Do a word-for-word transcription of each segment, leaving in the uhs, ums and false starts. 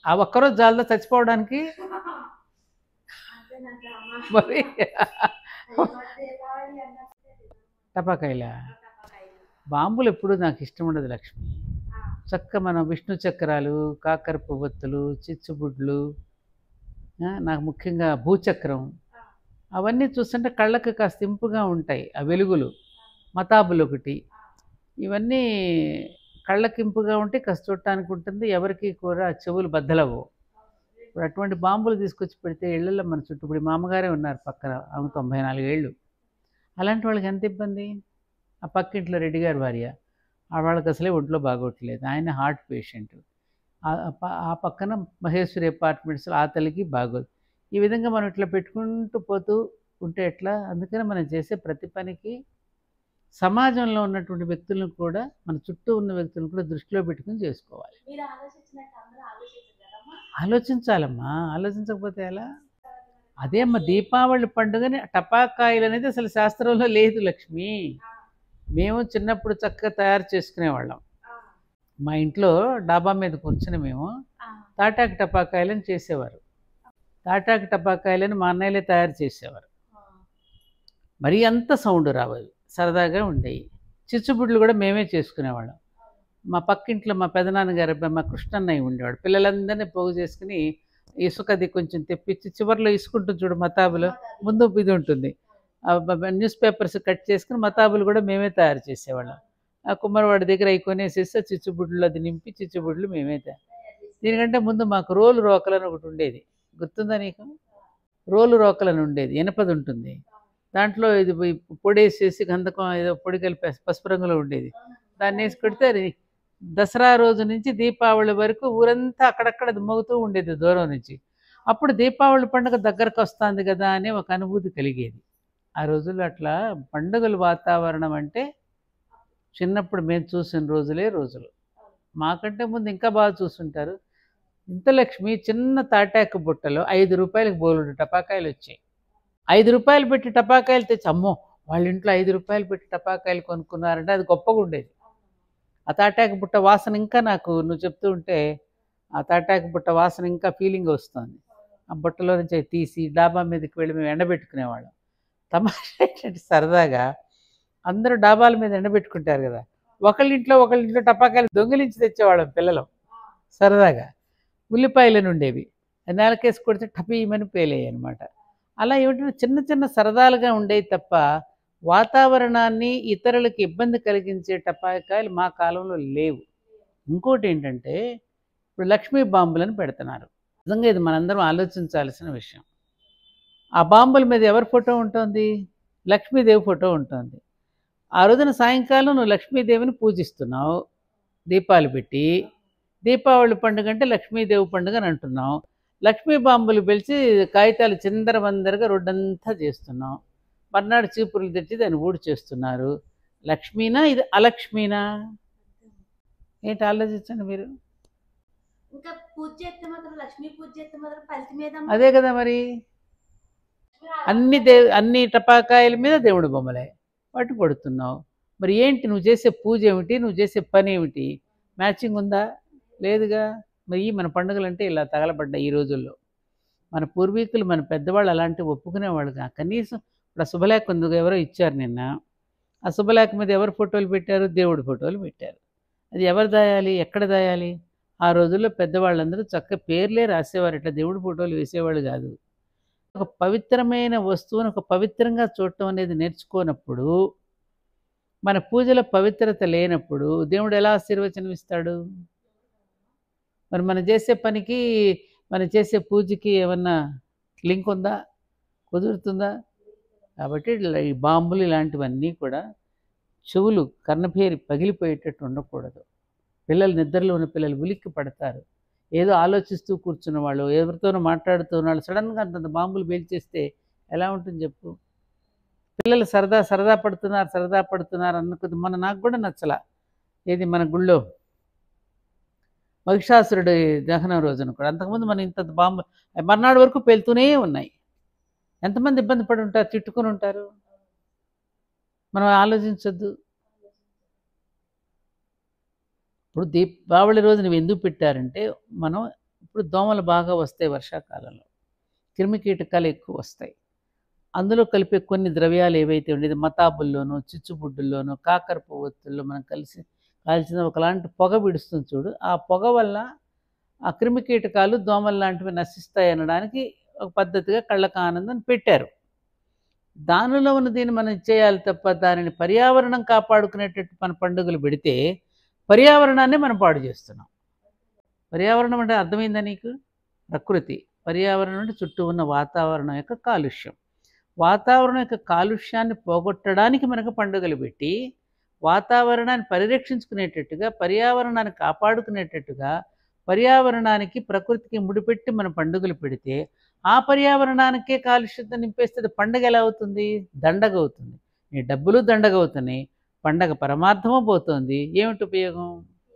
ఆ ఒక్కరోజు జాలదా చచ్చిపోవడానికి? మరి టపాకాయలా? బాంబులు ఎప్పుడు నాకు ఇష్టం ఉండదు లక్ష్మి. చక్క మనం విష్ణు చక్రాలు, కాకర పువ్వొత్తులు, చిచ్చుబుడ్లు, నాకు ముఖ్యంగా భూచక్రం, అవన్నీ చూస్తుంటే కళ్ళకి కాస్త ఇంపుగా ఉంటాయి. ఆ వెలుగులు, మతాబులు ఒకటి, ఇవన్నీ కళ్ళకి ఇంపుగా ఉంటే కాస్త చూడటానికి ఉంటుంది. ఎవరికి కూడా చెవులు బద్దలవు. ఇప్పుడు అటువంటి బాంబులు తీసుకొచ్చి పెడితే ఇళ్ళల్లో మన చుట్టూ, ఇప్పుడు మామగారే ఉన్నారు పక్కన, ఆమె తొంభై నాలుగేళ్ళు, అలాంటి వాళ్ళకి ఎంత ఇబ్బంది. ఆ పక్కింట్లో రెడ్డి గారి భార్య, ఆ వాళ్ళకి అసలే ఒంట్లో బాగోట్లేదు, ఆయన హార్ట్ పేషెంట్, ఆ పక్కన మహేశ్వరి అపార్ట్మెంట్స్లో ఆ తల్లికి బాగోదు. ఈ విధంగా మనం ఇట్లా పెట్టుకుంటూ పోతూ ఉంటే ఎట్లా? అందుకని మనం చేసే ప్రతి పనికి సమాజంలో ఉన్నటువంటి వ్యక్తులను కూడా, మన చుట్టూ ఉన్న వ్యక్తులను కూడా దృష్టిలో పెట్టుకుని చేసుకోవాలి. ఆలోచించాలమ్మా, ఆలోచించకపోతే ఎలా? అదే అమ్మ, దీపావళి పండుగని టపాకాయలు అనేది అసలు శాస్త్రంలో లేదు లక్ష్మి. మేము చిన్నప్పుడు చక్కగా తయారు చేసుకునేవాళ్ళం. మా ఇంట్లో డాబా మీద కూర్చొని మేము తాటాకు టపాకాయలను చేసేవారు. తాటాకు టపాకాయలను మా అన్నయ్యలే తయారు చేసేవారు. మరీ అంత సౌండ్ రావాలి, సరదాగా ఉండేవి. చిచ్చుబుడ్లు కూడా మేమే చేసుకునేవాళ్ళం. మా పక్కింట్లో మా పెదనాన్నగారు మా కృష్ణన్నయ్య ఉండేవాడు. పిల్లలందరినీ పోగు చేసుకుని ఇసుకది కొంచెం తెప్పించి, చివరిలో ఇసుకుంటుంది చూడు మతాబులో, ముందు ఇది ఉంటుంది, న్యూస్ పేపర్స్ కట్ చేసుకుని మతాబులు కూడా మేమే తయారు చేసేవాళ్ళం. ఆ కుమ్మరవాడి దగ్గర అవి కొనేసేస్తే చిచ్చుబుడ్లు అది నింపి చిచ్చుబుడ్లు మేమే తయారు. దీనికంటే ముందు మాకు రోలు రోకలని ఒకటి ఉండేది, గుర్తుందా నీకు? రోలు రోకలని ఉండేది, ఎనపది ఉంటుంది, దాంట్లో ఇది పొడి వేసేసి గంధకం ఏదో పొడి కలిపి పసుపు రంగులో ఉండేది, దాన్ని వేసి కొడితే అది దసరా రోజు నుంచి దీపావళి వరకు ఊరంతా అక్కడక్కడ అది మోగుతూ ఉండేది దూరం నుంచి. అప్పుడు దీపావళి పండుగ దగ్గరకు వస్తుంది కదా అనే ఒక అనుభూతి కలిగేది ఆ రోజుల్లో. అట్లా పండుగల వాతావరణం అంటే చిన్నప్పుడు మేము చూసిన రోజులే రోజులు. మాకంటే ముందు ఇంకా బాగా చూస్తుంటారు. ఇంత లక్ష్మి, చిన్న తాటాకు బుట్టలో ఐదు రూపాయలకు బోలుడు టపాకాయలు వచ్చాయి. ఐదు రూపాయలు పెట్టి టపాకాయలు తెచ్చి, అమ్మో వాళ్ళ ఇంట్లో ఐదు రూపాయలు పెట్టి టపాకాయలు కొనుక్కున్నారంటే అది గొప్పగా ఉండేది. ఆ తాటాకు బుట్ట వాసన ఇంకా నాకు, నువ్వు చెప్తూ ఉంటే ఆ తాటాకు బుట్ట వాసన ఇంకా ఫీలింగ్ వస్తుంది. ఆ బుట్టలో నుంచి తీసి డాబా మీదకి వెళ్ళి మేము ఎండబెట్టుకునేవాళ్ళం. తమాషా ఏంటంటే సరదాగా అందరూ డాబాల మీద ఎండబెట్టుకుంటారు కదా, ఒకళ్ళింట్లో ఒకళ్ళింట్లో టపాకాయలు దొంగిలించి తెచ్చేవాళ్ళం పిల్లలు సరదాగా. ఉల్లిపాయలను ఉండేవి, నేలకేసి కొడితే టపీమని పేలేయి అనమాట. అలా ఏమిటంటే చిన్న చిన్న సరదాలుగా ఉండేవి తప్ప వాతావరణాన్ని ఇతరులకు ఇబ్బంది కలిగించే టపాకాయలు మా కాలంలో లేవు. ఇంకోటి ఏంటంటే ఇప్పుడు లక్ష్మీ బాంబులను పెడుతున్నారు. నిజంగా ఇది మనందరం ఆలోచించాల్సిన విషయం. ఆ బాంబుల మీద ఎవరి ఫోటో ఉంటుంది? లక్ష్మీదేవి ఫోటో ఉంటుంది. ఆ రోజున సాయంకాలం నువ్వు లక్ష్మీదేవిని పూజిస్తున్నావు దీపాలు పెట్టి. దీపావళి పండుగ అంటే లక్ష్మీదేవి పండుగ అని అంటున్నావు. లక్ష్మీ బాంబులు పిలిచి కాగితాలు చిందరవందరగా రోడ్డంతా చేస్తున్నాం. మర్నాడు చీపురులు తెచ్చి దాన్ని ఊడి చేస్తున్నారు. లక్ష్మీనా ఇది అలక్ష్మీనా? ఏంటి ఆలోచించండి మీరు. అదే కదా మరి, అన్ని దేవు అన్ని టపాకాయల మీద దేవుడి బొమ్మలే పట్టు కొడుతున్నావు. మరి ఏంటి నువ్వు చేసే పూజ ఏమిటి, నువ్వు చేసే పని ఏమిటి? మ్యాచింగ్ ఉందా? లేదుగా. మరి మన పండుగలు అంటే ఇలా తగలబడ్డాయి ఈ రోజుల్లో. మన పూర్వీకులు, మన పెద్దవాళ్ళు అలాంటివి ఒప్పుకునేవాళ్ళు. కనీసం ఇప్పుడు ఆ శుభలేఖ ఉంది, ఎవరో ఇచ్చారు నిన్న. ఆ శుభలేఖ మీద ఎవరు ఫోటోలు పెట్టారు? దేవుడి ఫోటోలు పెట్టారు. అది ఎవరు దాయాలి, ఎక్కడ దాయాలి? ఆ రోజుల్లో పెద్దవాళ్ళందరూ చక్క పేర్లే రాసేవారు, ఇట్లా దేవుడి ఫోటోలు వేసేవాళ్ళు కాదు. ఒక పవిత్రమైన వస్తువును ఒక పవిత్రంగా చూడటం అనేది నేర్చుకోనప్పుడు, మన పూజల పవిత్రత లేనప్పుడు దేవుడు ఎలా ఆశీర్వచనం ఇస్తాడు? మరి మనం చేసే పనికి, మనం చేసే పూజకి ఏమన్నా లింక్ ఉందా? కుదురుతుందా? కాబట్టి ఈ బాంబులు ఇలాంటివన్నీ కూడా చెవులు కర్ణభేరి పగిలిపోయేటట్టు ఉండకూడదు. పిల్లలు, నిద్రలో ఉన్న పిల్లలు ఉలిక్కి పడతారు. ఏదో ఆలోచిస్తూ కూర్చున్న వాళ్ళు, ఎవరితోనో మాట్లాడుతున్న వాళ్ళు సడన్గా అంతంత బాంబులు పేల్చేస్తే ఎలా ఉంటుంది చెప్పు? పిల్లలు సరదా సరదా పడుతున్నారు సరదా పడుతున్నారు అనుకుంది. మన నాకు కూడా నచ్చలా. ఏది మన గుళ్ళో మహిషాసురుడి దహనం రోజున కూడా అంతకుముందు మనం ఇంత బాంబు మర్నాడు వరకు పేలుతూనే ఉన్నాయి. ఎంతమంది ఇబ్బంది పడి ఉంటారు, తిట్టుకుని ఉంటారు. మనం ఆలోచించొద్దు. ఇప్పుడు దీపావళి రోజు నువ్వు ఎందుకు పెట్టారంటే, మనం ఇప్పుడు దోమలు బాగా వస్తాయి వర్షాకాలంలో, క్రిమికీటకాలు ఎక్కువ వస్తాయి. అందులో కలిపే కొన్ని ద్రవ్యాలు ఏవైతే ఉండేది మతాబుల్లోనూ, చిచ్చుబుడ్డుల్లోనూ, కాకర పువ్వొత్తుల్లో మనం కలిసి కాల్చిన ఒకలాంటి పొగ విడుస్తుంది చూడు, ఆ పొగ వల్ల ఆ క్రిమికీటకాలు దోమలు లాంటివి నశిస్తాయి అనడానికి ఒక పద్ధతిగా కళ్ళకు ఆనందం పెట్టారు. దానిలో ఉన్న దీన్ని మనం చేయాలి తప్ప దానిని పర్యావరణం కాపాడుకునేటట్టు మన పండుగలు పెడితే పర్యావరణాన్ని మనం పాడు చేస్తున్నాం. పర్యావరణం అంటే అర్థమైందా నీకు? ప్రకృతి. పర్యావరణం అంటే చుట్టూ ఉన్న వాతావరణం యొక్క కాలుష్యం. వాతావరణం యొక్క కాలుష్యాన్ని పోగొట్టడానికి మనకు పండుగలు పెట్టి వాతావరణాన్ని పరిరక్షించుకునేటట్టుగా, పర్యావరణాన్ని కాపాడుకునేటట్టుగా, పర్యావరణానికి ప్రకృతికి ముడిపెట్టి మన పండుగలు పెడితే ఆ పర్యావరణానికే కాలుష్యత నింపేస్తే అది పండగ ఎలా అవుతుంది? దండగ అవుతుంది. నీ డబ్బులు దండగ అవుతున్నాయి, పండగ పరమార్థమూ పోతుంది. ఏమిటి ఉపయోగం?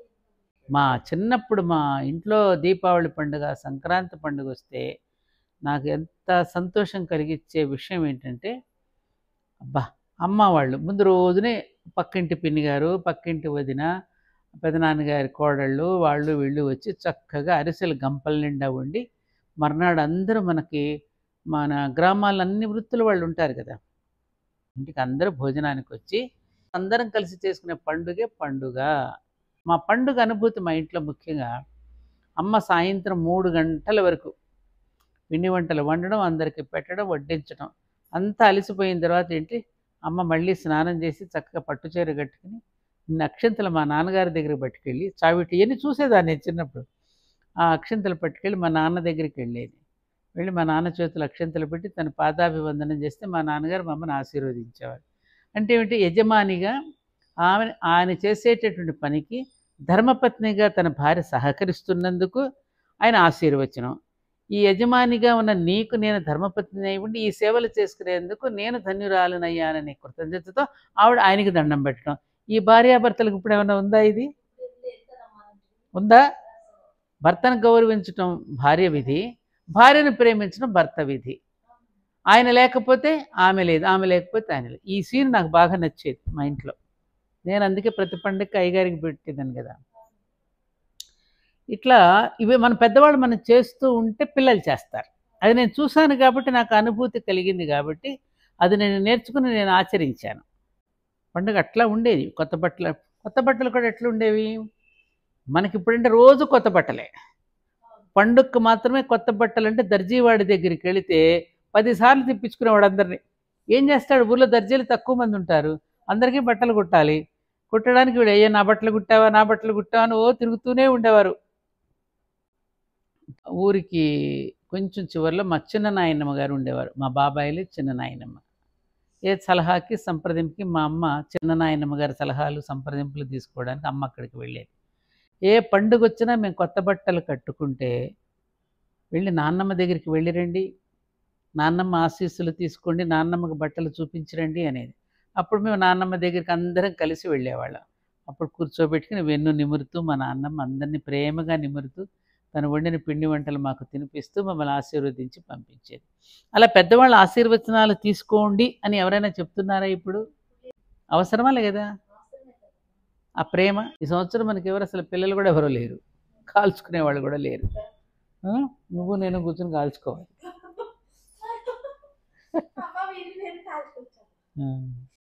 మా చిన్నప్పుడు మా ఇంట్లో దీపావళి పండుగ, సంక్రాంతి పండుగ వస్తే నాకు ఎంత సంతోషం కలిగించే విషయం ఏంటంటే, అబ్బా! అమ్మ వాళ్ళు ముందు రోజునే పక్కింటి పిన్ని గారు, పక్కింటి వదిన, పెదనాన్నగారి కోడళ్ళు వాళ్ళు వీళ్ళు వచ్చి చక్కగా అరిసెలు గంపల నిండా వండి, మర్నాడు అందరూ మనకి మన గ్రామాల్లో అన్ని వృత్తుల వాళ్ళు ఉంటారు కదా, ఇంటికి అందరూ భోజనానికి వచ్చి అందరం కలిసి చేసుకునే పండుగే పండుగ. మా పండుగ అనుభూతి మా ఇంట్లో ముఖ్యంగా అమ్మ సాయంత్రం మూడు గంటల వరకు పిండి వంటలు వండడం, అందరికీ పెట్టడం, వడ్డించడం, అంతా అలసిపోయిన తర్వాత ఏంటి అమ్మ మళ్ళీ స్నానం చేసి చక్కగా పట్టుచీర కట్టుకుని ఇన్ని అక్షింతలు మా నాన్నగారి దగ్గరికి పట్టుకెళ్ళి, చావిటి ఇవన్నీ చూసేదాన్ని నేను చిన్నప్పుడు. ఆ అక్షింతలు పట్టుకెళ్ళి మా నాన్న దగ్గరికి వెళ్ళేది. వెళ్ళి మా నాన్న చేతులు అక్షింతలు పెట్టి తన పాదాభివందనం చేస్తే మా నాన్నగారు మా అమ్మని ఆశీర్వదించేవారు. అంటే ఏమిటి? యజమానిగా ఆమె ఆయన చేసేటటువంటి పనికి ధర్మపత్నిగా తన భార్య సహకరిస్తున్నందుకు ఆయన ఆశీర్వచనం. ఈ యజమానిగా ఉన్న నీకు నేను ధర్మపత్ని అయి ఉండి ఈ సేవలు చేసుకునేందుకు నేను ధన్యురాలనయ్యాననే కృతజ్ఞతతో ఆవిడ ఆయనకి దండం పెట్టడం. ఈ భార్యాభర్తలకు ఇప్పుడు ఏమైనా ఉందా? ఇది ఉందా? భర్తను గౌరవించటం భార్య విధి, భార్యను ప్రేమించడం భర్త విధి. ఆయన లేకపోతే ఆమె లేదు, ఆమె లేకపోతే ఆయన లేదు. ఈ సీన్ నాకు బాగా నచ్చేది మా ఇంట్లో. నేను అందుకే ప్రతి పండుగకి అయ్యగారికి పెట్టేదాన్ని కదా. ఇట్లా ఇవి మన పెద్దవాళ్ళు మనం చేస్తూ ఉంటే పిల్లలు చేస్తారు. అది నేను చూశాను కాబట్టి నాకు అనుభూతి కలిగింది కాబట్టి అది నేను నేర్చుకుని నేను ఆచరించాను. పండుగ అట్లా ఉండేది. కొత్త బట్టలు కొత్త బట్టలు కూడా ఎట్లా ఉండేవి మనకి ఇప్పుడంటే రోజు కొత్త బట్టలే. పండుగకు మాత్రమే కొత్త బట్టలు. అంటే దర్జీవాడి దగ్గరికి వెళితే పదిసార్లు తిప్పించుకునేవాడు అందరినీ. ఏం చేస్తాడు? ఊళ్ళో దర్జీలు తక్కువ మంది ఉంటారు, అందరికీ బట్టలు కుట్టాలి. కుట్టడానికి వీడు అయ్యా నా బట్టలు కుట్టావా నా బట్టలు కుట్టావా అని ఓ తిరుగుతూనే ఉండేవారు. ఊరికి కొంచెం చివరిలో మా చిన్న నాయనమ్మ గారు ఉండేవారు. మా బాబాయిలు చిన్న నాయనమ్మ. ఏ సలహాకి సంప్రదింపుకి మా అమ్మ చిన్న నాయనమ్మ గారి సలహాలు సంప్రదింపులు తీసుకోవడానికి అమ్మ అక్కడికి వెళ్ళేది. ఏ పండుగ వచ్చినా మేము కొత్త బట్టలు కట్టుకుంటే వెళ్ళి నాన్నమ్మ దగ్గరికి వెళ్ళిరండి, నాన్నమ్మ ఆశీస్సులు తీసుకోండి, నాన్నమ్మకి బట్టలు చూపించరండి అనేది. అప్పుడు మేము నాన్నమ్మ దగ్గరికి అందరం కలిసి వెళ్ళేవాళ్ళం. అప్పుడు కూర్చోబెట్టుకుని వెన్ను నిమురుతూ మా నాన్నమ్మ అందరినీ ప్రేమగా నిమురుతూ తను వండిన పిండి వంటలు మాకు తినిపిస్తూ మమ్మల్ని ఆశీర్వదించి పంపించేది. అలా పెద్దవాళ్ళ ఆశీర్వచనాలు తీసుకోండి అని ఎవరైనా చెప్తున్నారా ఇప్పుడు? అవసరమా లేదా ఆ ప్రేమ? ఈ సంవత్సరం మనకి ఎవరు అసలు పిల్లలు కూడా ఎవరో లేరు, కాల్చుకునే వాళ్ళు కూడా లేరు. నువ్వు నేను కూర్చొని కాల్చుకోవాలి.